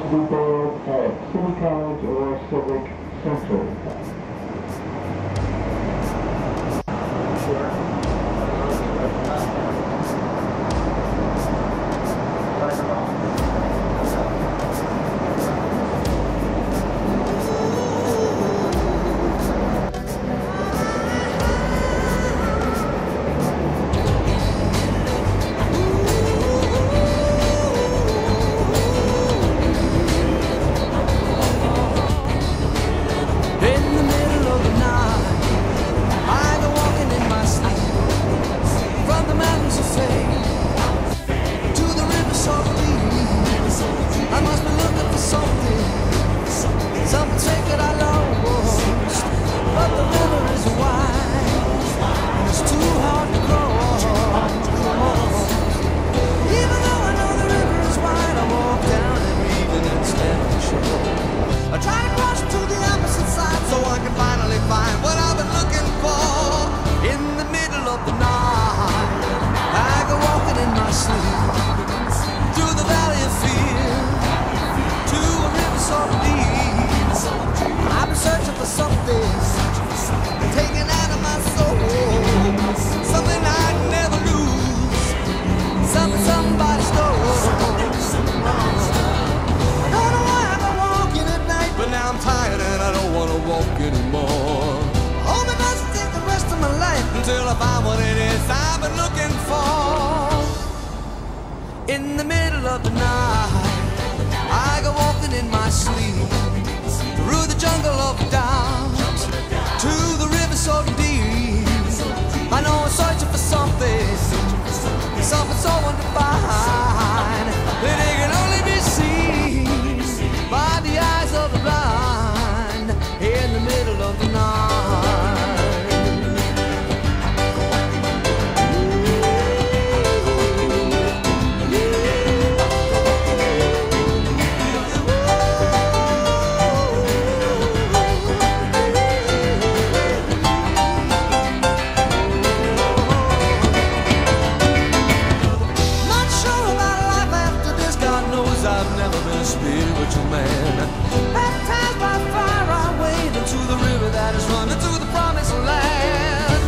prepared at City College or Civic Central. In the middle of the night, I go walking in my sleep through the jungle of doubt to the river so deep. I know I'm searching for something so undefined that it can only be seen by the eyes of the blind. In the middle of the night. Spiritual man, baptized by fire, I wade into the river that is running to the promised land.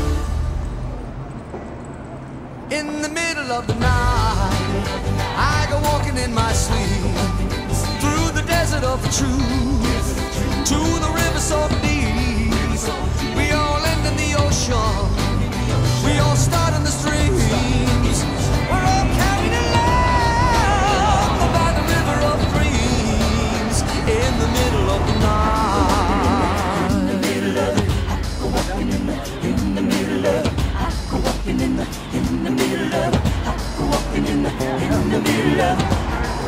In the middle of the night, I go walking in my sleep through the desert of truth to the river so deep. We all end in the ocean, we all start in the streams. We're all carried along by the river of dreams. In the middle of the night. In the middle of it, I go walking in the middle of it, I go walking in the middle of it, I go walking in the middle of it.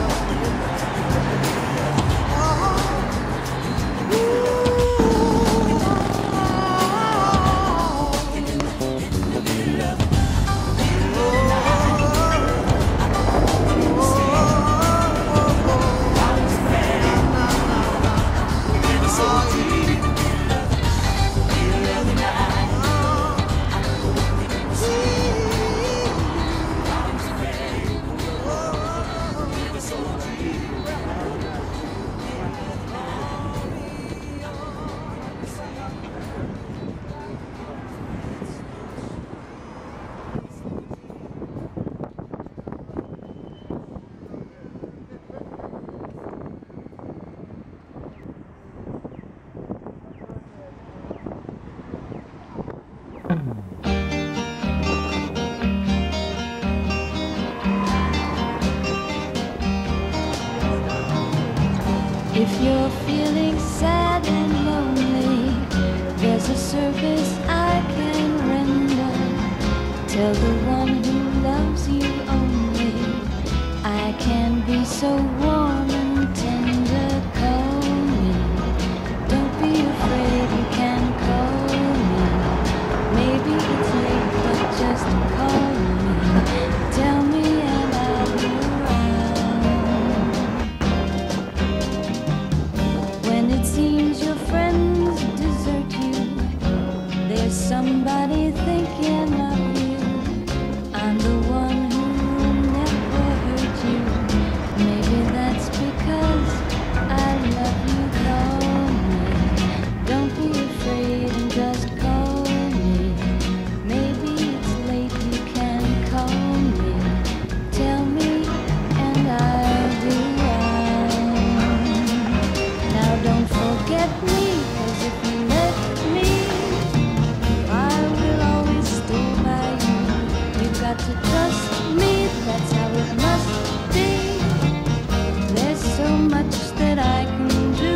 If you're feeling sad and lonely, there's a service I can render. Tell the one who loves you only, I can be so warm and tender. Call me, don't be afraid, you can call me. Maybe it's late, but just call me. Tell me and I'll be around. When it seems your friends desert you, there's somebody thinking of you. I'm the one who never hurt you. Maybe that's much that I can do.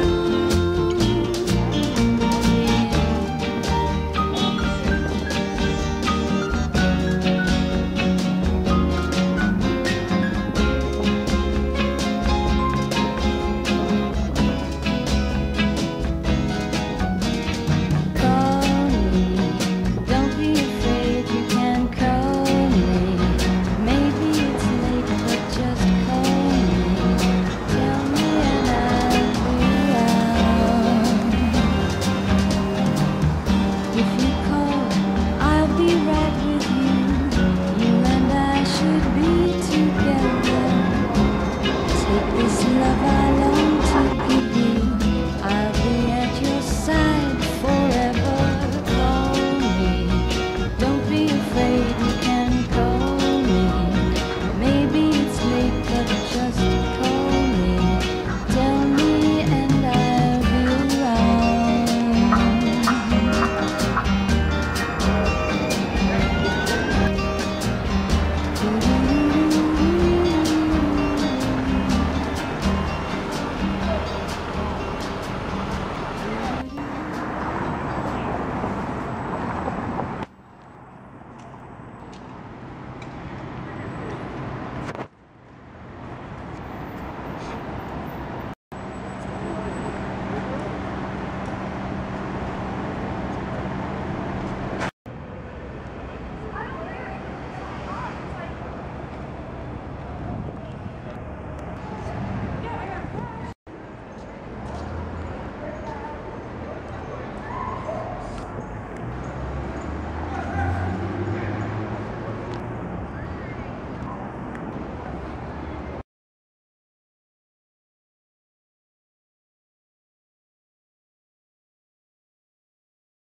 Call me, don't be afraid, you can call me. Maybe it's late, but just call me. Tell me and I'll be around. If you call, I'll be right with you. You and I should be together. Take this love I love.